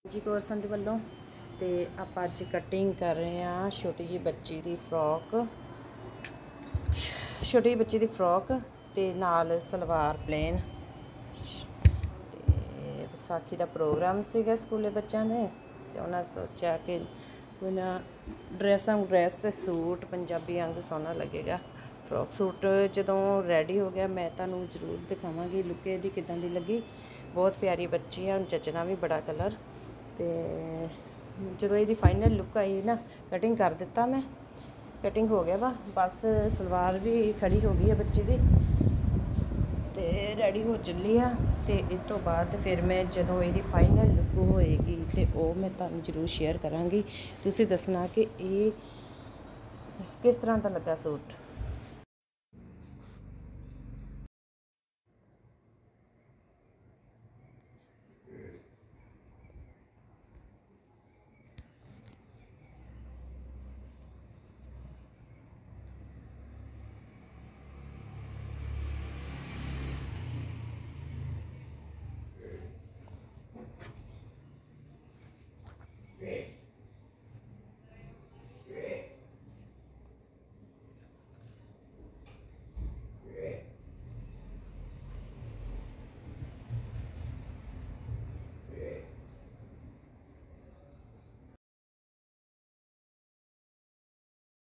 जी कौर संध वालों तो आप अज कटिंग कर रहे हैं छोटी जी बच्ची की फ्रॉक, छोटी जी बच्ची की फ्रॉक ते नाल सलवार प्लेन। विसाखी का प्रोग्राम सीगा स्कूले बच्चों के, तो उन्हें सोचा कि ड्रैस तो सूट पंजाबी अंग सोहना लगेगा। फ्रॉक सूट जदों रेडी हो गया मैं तुहानूं जरूर दिखावांगी लुक इहदी किदां दी लगी। बहुत प्यारी बच्ची है, जचना भी बड़ा कलर। तो जो ये फाइनल लुक आई ना, कटिंग कर दिता मैं, कटिंग हो गया वा, बस सलवार भी खड़ी हो गई है बच्ची की, तो रेडी हो चली है। तो इस तो बाद फिर मैं जो ये फाइनल लुक होएगी तो वो मैं तुहानूं जरूर शेयर करांगी। तुसीं दसना कि ये किस तरह का लगा सूट।